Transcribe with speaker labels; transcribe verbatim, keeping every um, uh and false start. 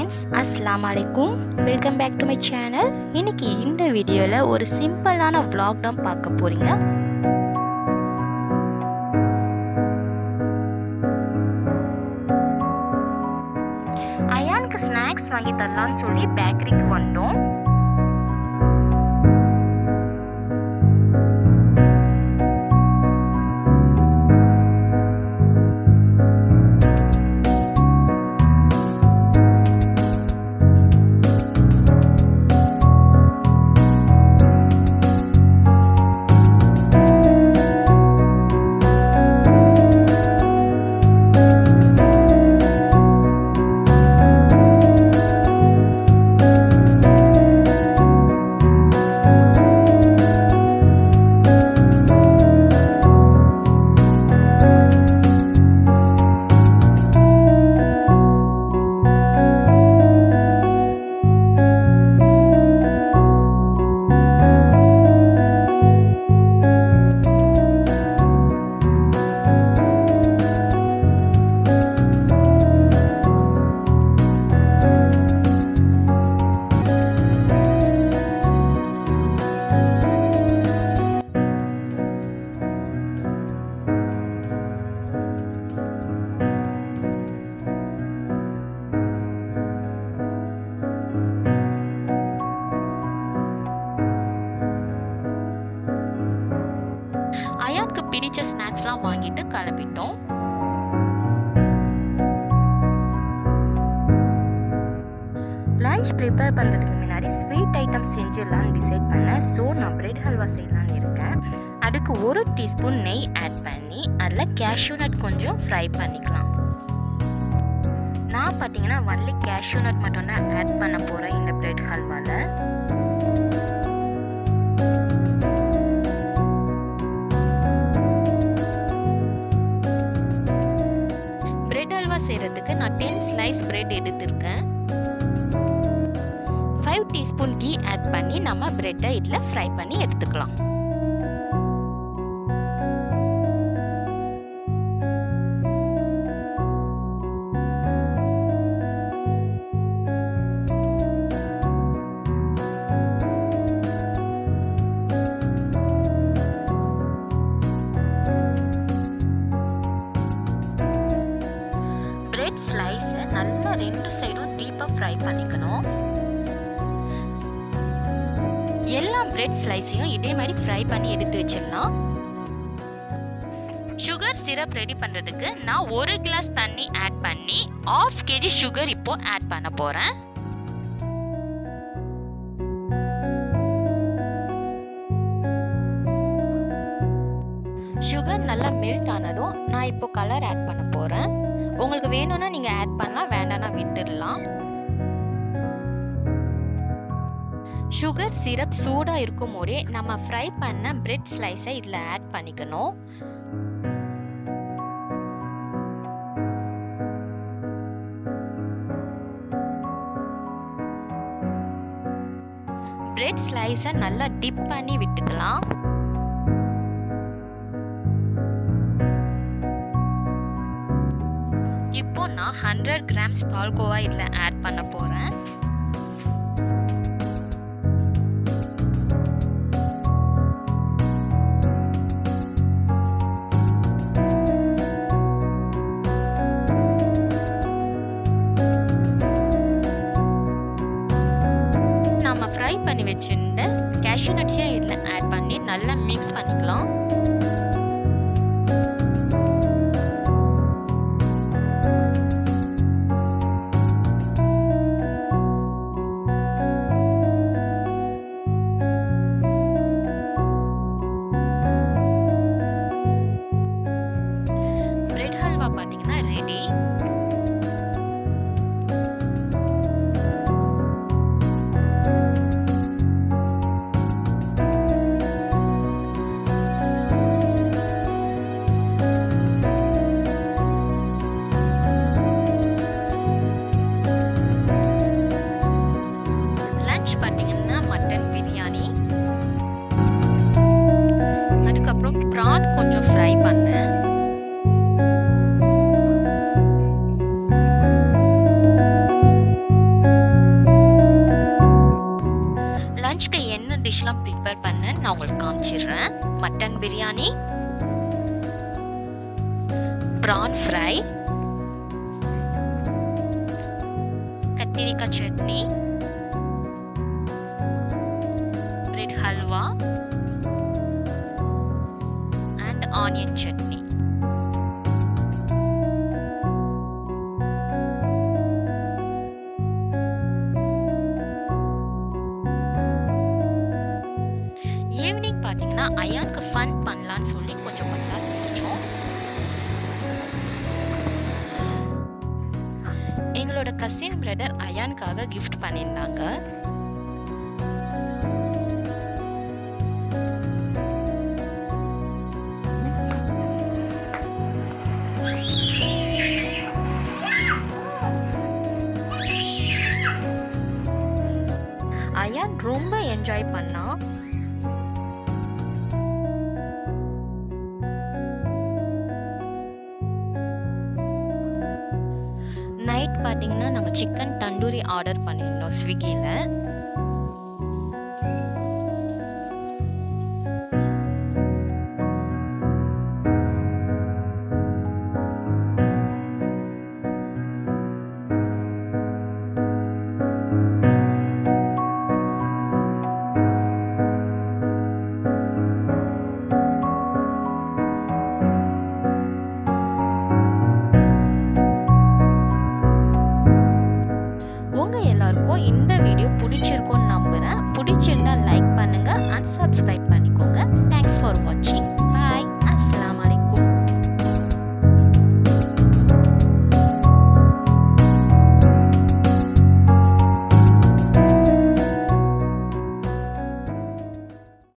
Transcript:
Speaker 1: friends, Assalamualaikum. Welcome back to my channel. இன்னைக்கு இந்த வீடியோல ஒரு சிம்பிளான vlog தான் பார்க்க போறீங்க. அயானுக்கு ஸ்நாக்ஸ் வாங்கி தரலாம்னு சொல்லி பேக்கரிக்கு வந்தோம். அயானுக்கு பிடிச்ச ஸ்நாக்ஸ்லாம் வாங்கிட்டு கிளம்பிட்டோம். லஞ்ச் ப்ரிப்பேர் பண்ணுறதுக்கு முன்னாடி ஸ்வீட் ஐட்டம் செஞ்சிடலான்னு டிசைட் பண்ணேன். ஸோ நான் பிரெட் ஹல்வா செய்யலான்னு இருக்கேன். அதுக்கு ஒரு டீஸ்பூன் நெய் ஆட் பண்ணி அதில் கேஷ்யூ நட் கொஞ்சம் ஃப்ரை பண்ணிக்கலாம். நான் பார்த்தீங்கன்னா ஒன்லி கேஷ்யூ நட் மட்டும் தான் ஆட் பண்ண போகிறேன் இந்த பிரெட் ஹல்வாவில். செய்யறதுக்கு நான் ten ஸ்லைஸ் பிரெட் எடுத்துர்க்கேன். five டீஸ்பூன் கீ ஆட் பண்ணி நம்ம பிரெட்டை இதுல ஃப்ரை பண்ணி எடுத்துக்கலாம். பிரெட் ஸ்லைஸை நல்லா ரெண்டு சைடும் டீப்பாக ஃப்ரை பண்ணிக்கணும். எல்லா பிரெட் ஸ்லைஸையும் இதே மாதிரி ஃப்ரை பண்ணி எடுத்து வச்சிடலாம். சுகர் சிரப் ரெடி பண்ணுறதுக்கு நான் ஒரு கிளாஸ் தண்ணி ஆட் பண்ணி ஆஃப் கேஜி சுகர் இப்போ ஆட் பண்ண போகிறேன். சுகர் நல்லா மெல்ட் ஆனதும் நான் இப்போ கலர் ஆட் பண்ண போகிறேன். உங்களுக்கு வேணும்னா நீங்கள் ஆட் பண்ணலாம், வேண்டாம்னா விட்டுடலாம். சுகர் சிரப் சூடாக இருக்கும் போதே நம்ம ஃப்ரை பண்ண பிரெட் ஸ்லைஸை இதில் ஆட் பண்ணிக்கணும். பிரெட் ஸ்லைஸை நல்லா டிப் பண்ணி விட்டுக்கலாம். இப்போ நான் ஹண்ட்ரட் கிராம்ஸ் பால்கோவா இதில் ஆட் பண்ண போகிறேன். நம்ம ஃப்ரை பண்ணி வச்சிருந்த கேஷ்யூ நட்ஸையும் இதில் ஆட் பண்ணி நல்லா மிக்ஸ் பண்ணிக்கலாம். பார்த்தீங்கன்னா ரெடி. லஞ்ச் பார்த்தீங்கன்னா மட்டன் பிரியாணி, அதுக்கப்புறம் ப்ரான் கொஞ்சம் ஃப்ரை பண்ணேன். மட்டன் பிரியாணி, ப்ரான் ஃப்ரை, கத்திரிக்காய் chutney, red halwa and onion chutney. Evening பார்த்தீங்கன்னா அயானுக்கு ஃபன் பண்ணலான்னு சொல்லி கொஞ்சம் பட்டாசு வெடிச்சோம். எங்களோட கசின் பிரதர் அயானுக்காக கிஃப்ட் பண்ணியிருந்தாங்க. அயான் ரொம்ப என்ஜாய் பண்ணா. நைட் பார்த்தீங்கன்னா நாங்கள் சிக்கன் தந்தூரி ஆர்டர் பண்ணியிருந்தோம் ஸ்விக்கியில்.